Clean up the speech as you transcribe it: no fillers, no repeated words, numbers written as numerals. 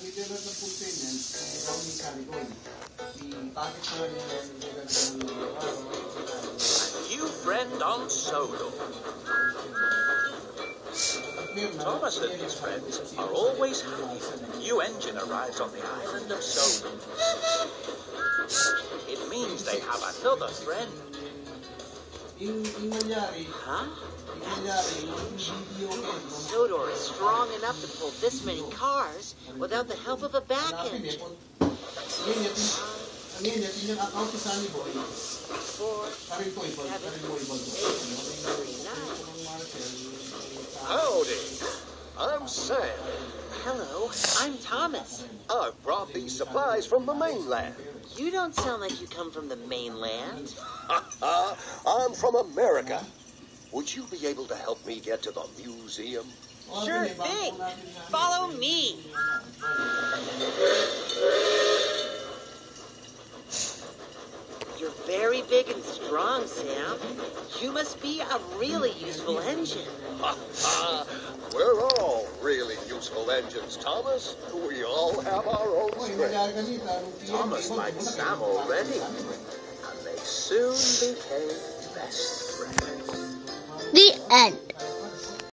New friend on Solo. Thomas and his friends are always happy when a new engine arrives on the island of Solo. It means they have another friend. Huh? Sodor is strong enough to pull this many cars without the help of a back engine. 4, 7, 8, 9. Howdy. I'm Sam. Hello, I'm Thomas. I've brought these supplies from the mainland. You don't sound like you come from the mainland. I'm from America. Would you be able to help me get to the museum? Sure thing. Follow me. You're very big and strong, Sam. You must be a really useful engine. We're all really useful engines, Thomas. We all have our own strengths. Thomas liked Sam already, and they soon became best friends. The end.